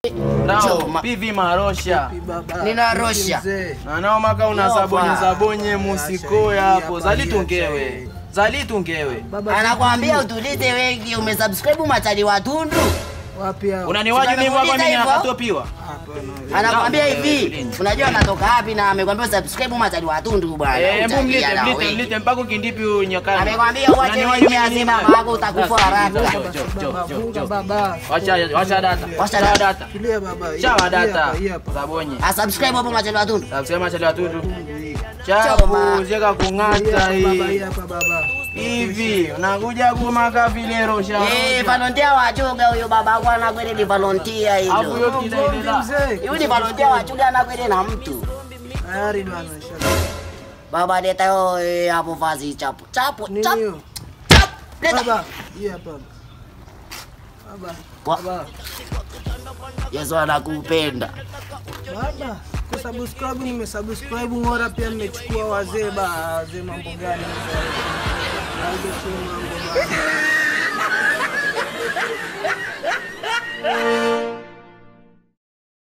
Nao PV Marosha. Nina Rosha. Na nao maka una sabonye musikoya hapo. Zalitungewe. Anakuambia utulize wengi umesubscribe Machali wa Tundu. Wapi hao? Unaniwaje mimi hapa mimi nakatopiwa? Anakuambia hivi, unajua anatoka wapi na amekwambia subscribe Machali wa Tundu bwana. Hebu mlete mpaka kindipi nyakani. Amekwambia uache mimi asema mama utakufa haraka. Baba. Wacha data. Tulia baba. Chawa data. Sabonye. Subscribe hapo Machali wa Tundu. Subscribe Machali wa Tundu. Chapo zeka kungata hii. Baba. Hivi unakuja kumaka vile Rosha. Volunteer wa chuga huyo baba kwa anakwenda ni volunteer hilo. Hapo yote kinaendelea. Yule ni volunteer wa chuga anakwenda na mtu. Tayari bwana inshallah. Baba leta hapo vazi chapo. Chap. Leta. Baba. Baba. Yesu anakupenda. Baba, kusubscribe nimesubscribe ngora pia nimechukua wazee mambo gani? Mambo